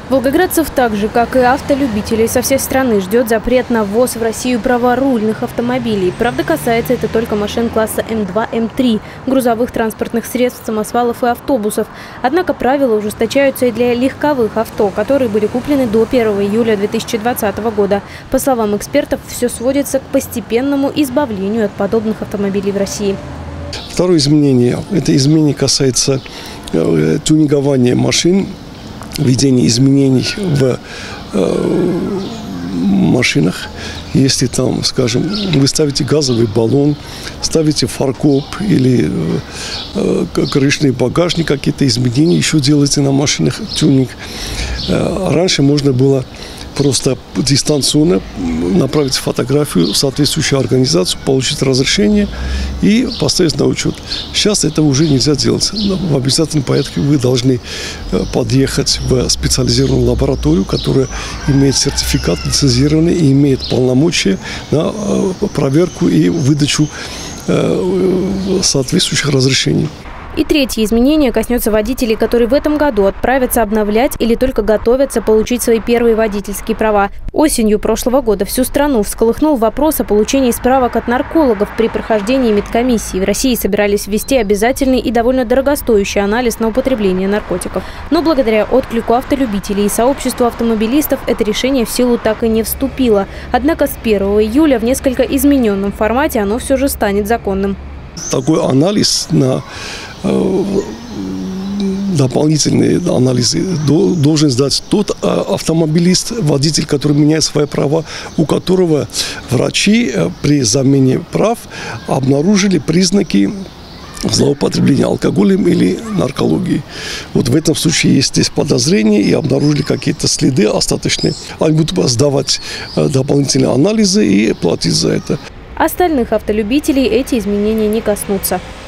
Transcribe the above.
Волгоградцев так же, как и автолюбителей со всей страны, ждет запрет на ввоз в Россию праворульных автомобилей. Правда, касается это только машин класса М2, М3, грузовых транспортных средств, самосвалов и автобусов. Однако правила ужесточаются и для легковых авто, которые были куплены до 1 июля 2020 года. По словам экспертов, все сводится к постепенному избавлению от подобных автомобилей в России. Второе изменение. Это изменение касается тюнингования машин, введение изменений в машинах. Если там, скажем, вы ставите газовый баллон, ставите фаркоп или крышный багажник, какие-то изменения еще делаете на машинах, тюнинг. Раньше можно было просто дистанционно направить фотографию в соответствующую организацию, получить разрешение и поставить на учет. Сейчас этого уже нельзя делать. В обязательном порядке вы должны подъехать в специализированную лабораторию, которая имеет сертификат лицензированный и имеет полномочия на проверку и выдачу соответствующих разрешений. И третье изменение коснется водителей, которые в этом году отправятся обновлять или только готовятся получить свои первые водительские права. Осенью прошлого года всю страну всколыхнул вопрос о получении справок от наркологов при прохождении медкомиссии. В России собирались ввести обязательный и довольно дорогостоящий анализ на употребление наркотиков. Но благодаря отклику автолюбителей и сообществу автомобилистов это решение в силу так и не вступило. Однако с 1 июля в несколько измененном формате оно все же станет законным. Такой анализ на дополнительные анализы должен сдать тот автомобилист, водитель, который меняет свои права, у которого врачи при замене прав обнаружили признаки злоупотребления алкоголем или наркологией. Вот в этом случае есть здесь подозрения и обнаружили какие-то следы остаточные. Они будут сдавать дополнительные анализы и платить за это. Остальных автолюбителей эти изменения не коснутся.